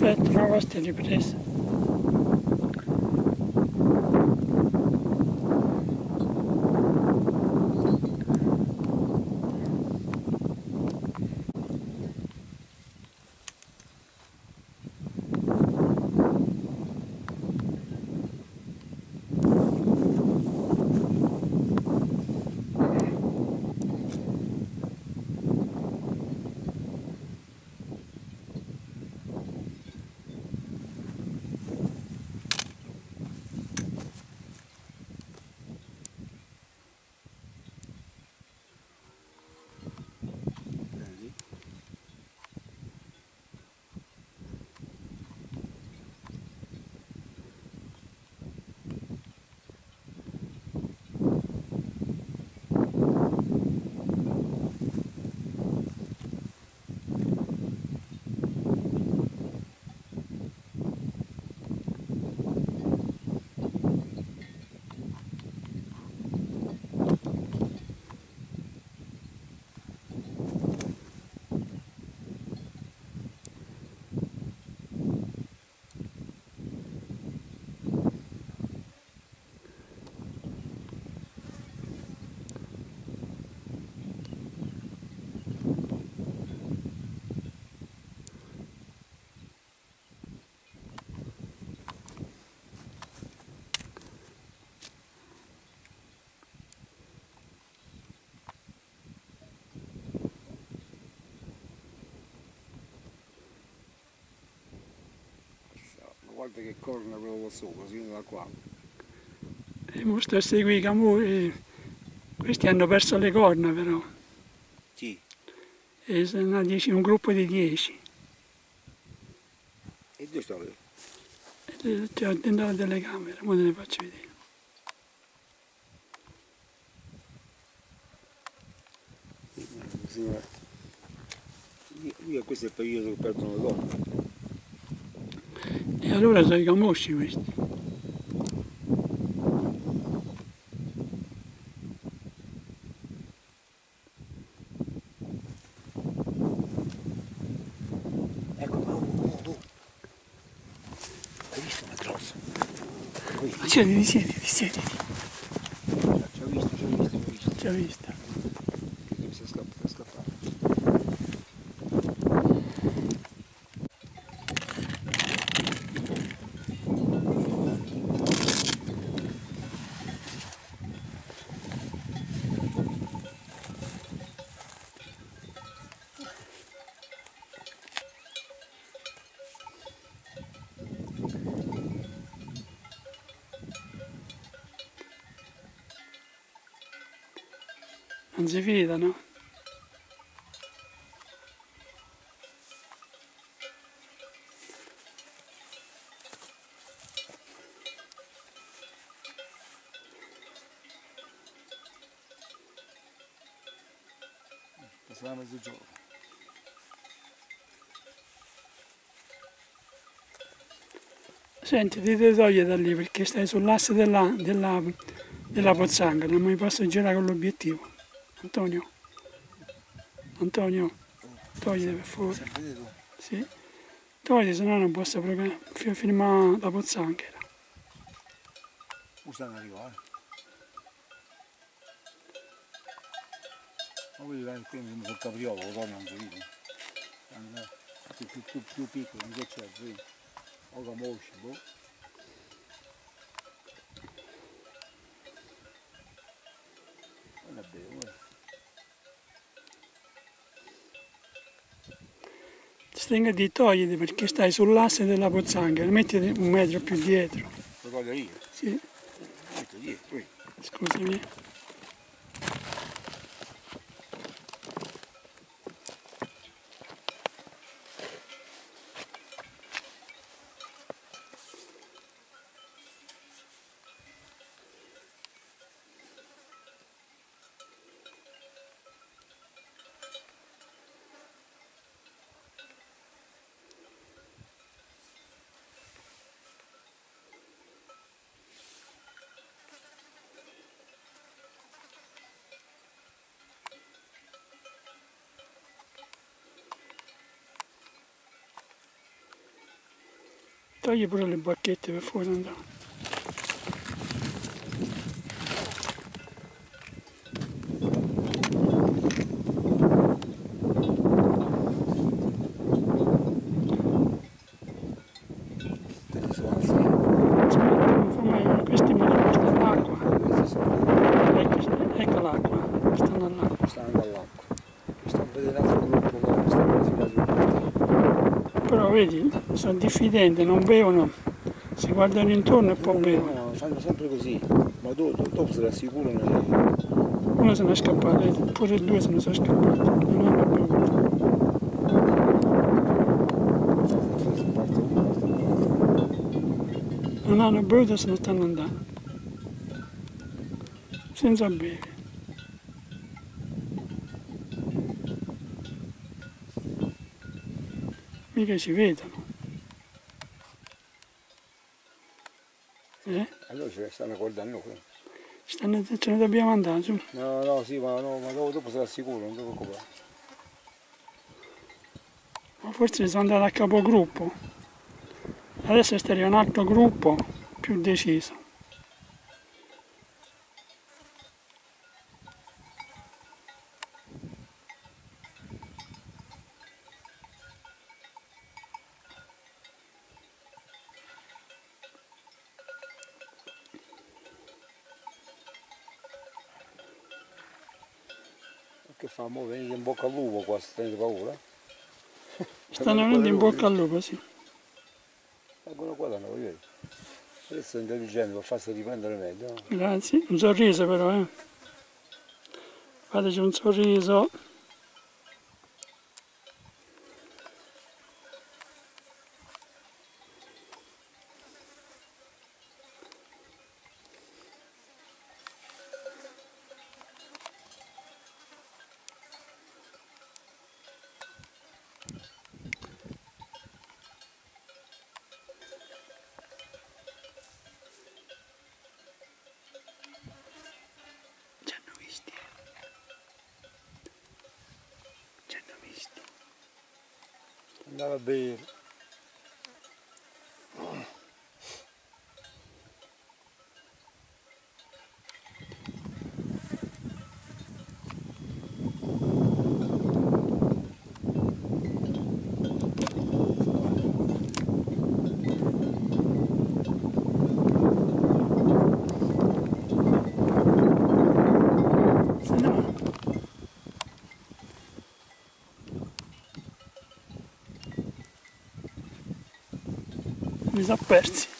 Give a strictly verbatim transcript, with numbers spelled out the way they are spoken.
Perfetto, una volta ripresa. Guarda che corna quello sopra, si vede da qua. E mo sto a seguire i Camosci, questi hanno perso le corna però. Sì. E sono dieci, un gruppo di dieci. E dove sta lì? E ti ho dentro la telecamera, ora te le faccio vedere. Io questo è il periodo che perdono le corna. E allora sono i Camosci questi. Ecco, oh, oh, oh. Hai visto una grossa? Ma siediti, siediti, siediti. Ci ho visto, ci ho visto, ci ho visto. Ci ho vista. Mi sta scappando, sta scappando. Non si fidano. Passava mezzogiorno. Senti, ti devi togliere da lì perché stai sull'asse della, della, della pozzanghera, non mi posso girare con l'obiettivo. Antonio, Antonio, togliti per favore. Sì, togliti, se no non posso proprio filmare la pozzanghera. Come stanno arrivando? Ma quelli là qui mi sono capriolo, lo tornano in giro. Più, più, più, più piccoli, non c'è qui. O Camosci, boh. Guarda bene, guarda. Stringa di togliti perché stai sull'asse della pozzanghera, mettiti un metro più dietro. Lo voglio io? Sì. Metto dietro, qui. Scusami. Togli pure le bacchette per fuori andare. Aspetta, questi mi questa è l'acqua. Ecco, ecco l'acqua, stanno all'acqua. Stanno all'acqua. Sto vedendo un altro gruppo che stanno facendo. Però vedi, sono diffidenti, non bevono, si guardano intorno e poi No, bevono. no, fanno sempre così, ma dopo, dopo se l'assicurano. Uno se ne è scappato, pure due se ne sono scappati, non hanno bevuto. Non hanno bevuto e se ne stanno andando. Senza bere. Mica ci vedono. Eh? Allora ce ne stanno guardando qui. Stanno, ce ne dobbiamo andare su. No, no, sì, ma, no, ma dopo, dopo se l'assicurano, non ti preoccupare. Ma forse sono andati a capogruppo. Adesso sta un altro gruppo più deciso. Che fa? Mo venite in bocca al lupo qua, se tenete paura. Stanno venendo in bocca al lupo, sì. Vengono qua da noi, vedi. Adesso è intelligente per farsi riprendere meglio. No? Grazie. Un sorriso però, eh. Fateci un sorriso. Andava a bere. Mi sono persi.